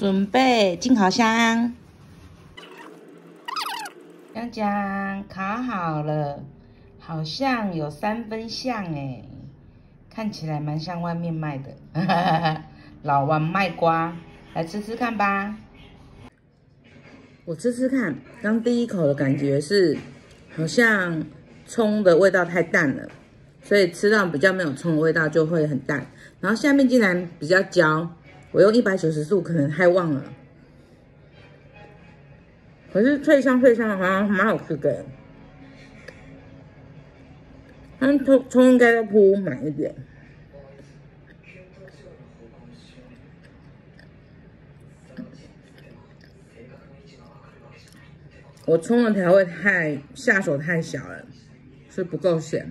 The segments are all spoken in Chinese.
准备进烤箱，香酱烤好了，好像有3分像哎，看起来蛮像外面卖的，老王卖瓜，来吃吃看吧。我吃吃看，刚第一口的感觉是，好像葱的味道太淡了，所以吃到比较没有葱的味道就会很淡。然后下面竟然比较焦，我用190度可能太旺了。可是脆香的好像蛮好吃的，葱应该要铺满一点。我葱的调味下手太小了，是不够咸。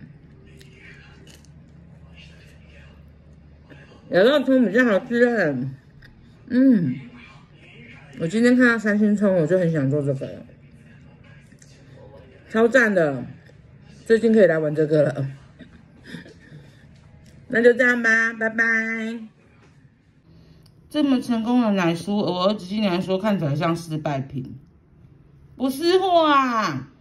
咬到葱比较好吃了。我今天看到3星葱，我就很想做这个了，超赞的！最近可以来玩这个了。那就这样吧，拜拜。这么成功的奶酥，我儿子竟然说看起来像失败品，不是货啊！